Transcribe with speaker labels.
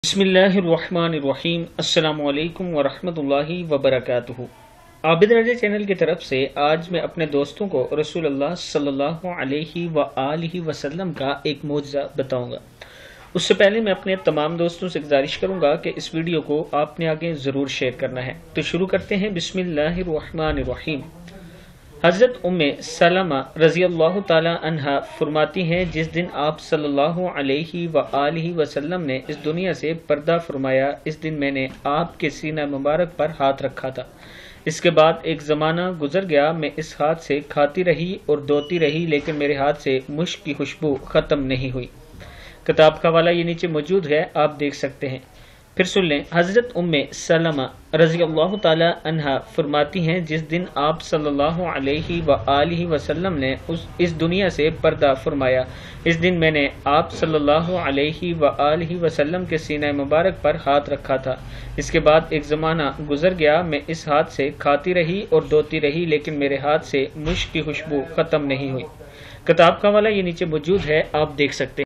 Speaker 1: بسم اللہ الرحمن الرحیم۔ السلام علیکم ورحمۃ اللہ وبرکاتہ۔ عابد رضا چینل کی طرف سے آج میں اپنے دوستوں کو رسول اللہ صلی اللہ علیہ وآلہ وسلم کا ایک معجزہ بتاؤں گا۔ اس سے پہلے میں اپنے تمام دوستوں سے گزارش کروں گا کہ اس ویڈیو کو آپ نے آگے ضرور شیئر کرنا ہے۔ تو شروع کرتے ہیں۔ بسم اللہ الرحمن الرحیم۔ حضرت ام سلمہ رضی اللہ تعالی عنہا فرماتی ہیں، جس دن آپ صلی اللہ علیہ وآلہ وسلم نے اس دنیا سے پردہ فرمایا، اس دن میں نے آپ کے سینہ مبارک پر ہاتھ رکھا تھا۔ اس کے بعد ایک زمانہ گزر گیا، میں اس ہاتھ سے کھاتی رہی اور دھوتی رہی، لیکن میرے ہاتھ سے مشک کی خوشبو ختم نہیں ہوئی۔ کتاب کا حوالہ یہ نیچے موجود ہے، آپ دیکھ سکتے ہیں۔ پھر سن لیں۔ حضرت ام سلمہ رضی اللہ تعالی عنہا فرماتی ہیں، جس دن آپ صلی اللہ علیہ وآلہ وسلم نے اس دنیا سے پردہ فرمایا، اس دن میں نے آپ صلی اللہ علیہ وآلہ وسلم کے سینہ مبارک پر ہاتھ رکھا تھا۔ اس کے بعد ایک زمانہ گزر گیا، میں اس ہاتھ سے کھاتی رہی اور دھوتی رہی، لیکن میرے ہاتھ سے مشک کی خوشبو ختم نہیں ہوئی۔ کتاب کا حوالہ یہ نیچے موجود ہے، آپ دیکھ سکتے ہیں۔